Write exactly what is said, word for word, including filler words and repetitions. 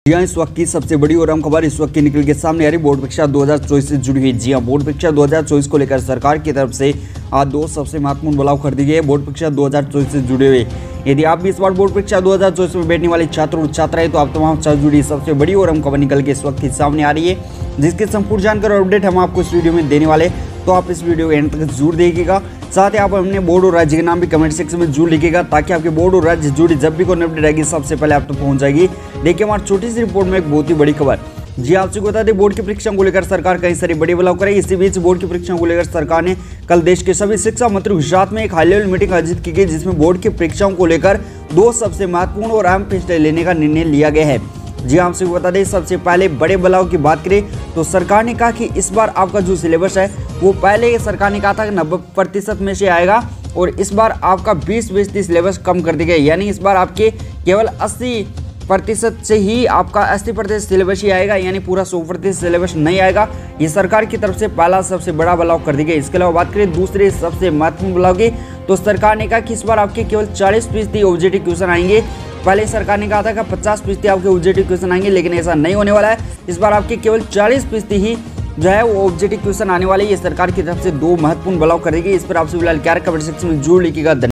यहाँ इस वक्त की सबसे बड़ी और अहम खबर इस वक्त की निकल के सामने आ रही बोर्ड परीक्षा दो हज़ार चौबीस से जुड़ी हुई। जी हां, बोर्ड परीक्षा दो हज़ार चौबीस को लेकर सरकार की तरफ से आज दो सबसे महत्वपूर्ण बदलाव कर दिए गए। बोर्ड परीक्षा दो हज़ार चौबीस से जुड़े हुए यदि आप भी इस बार बोर्ड परीक्षा दो हज़ार चौबीस में बैठने वाले छात्र और छात्राएं तो आप तमाम साथ जुड़ी सबसे बड़ी और अहम खबर निकल के इस वक्त की सामने आ रही है, जिसके संपूर्ण जानकारी और अपडेट हम आपको इस वीडियो में देने वाले। तो आप इस वीडियो को एंड तक जरूर देखिएगा। साथ ही आप अपने बोर्ड और राज्य के नाम भी कमेंट सेक्शन में जरूर लिखिएगा, ताकि आपके बोर्ड और राज्य जुड़ी जब भी कोई अपडेट आएगी सबसे पहले आप तक तो पहुंच जाएगी। देखिए हमारी छोटी सी रिपोर्ट में एक बहुत ही बड़ी खबर। जी आपसे बता दें, बोर्ड की परीक्षा को लेकर सरकार कई सारी बड़ी बदलाव करेगी। इसी बीच बोर्ड की परीक्षा को लेकर सरकार ने कल देश के सभी शिक्षा मंत्री के साथ में एक हाई लेवल मीटिंग आयोजित की गई, जिसमें बोर्ड की परीक्षाओं को लेकर दो सबसे महत्वपूर्ण और अहम फैसले लेने का निर्णय लिया गया है। जी आपसे बता दें, सबसे पहले बड़े बदलाव की बात करें तो सरकार ने कहा कि इस बार आपका जो सिलेबस है वो पहले सरकार ने कहा था कि नब्बे प्रतिशत में से आएगा, और इस बार आपका बीस फीसदी सिलेबस कम कर दिया गया। यानी इस बार आपके केवल अस्सी प्रतिशत से ही आपका अस्सी प्रतिशत सिलेबस ही आएगा, यानी पूरा सौ प्रतिशत सिलेबस नहीं आएगा। ये सरकार की तरफ से पहला सबसे बड़ा बदलाव कर दिया गया। इसके अलावा बात करें दूसरे सबसे महत्वपूर्ण बदलाव की, तो सरकार ने कहा कि इस बार आपके केवल चालीस फीसदी ऑब्जेक्टिव क्वेश्चन आएंगे। पहले सरकार ने कहा था कि पचास फीसदी आपके ऑब्जेक्टिव क्वेश्चन आएंगे, लेकिन ऐसा नहीं होने वाला है। इस बार आपके केवल चालीस फीसदी ही जो है वो ऑब्जेक्टिव क्वेश्चन आने वाले। ये सरकार की तरफ से दो महत्वपूर्ण बदलाव करेगी। इस पर आपसे फिलहाल क्या कमेंट सेक्शन में जरूर लिखिएगा।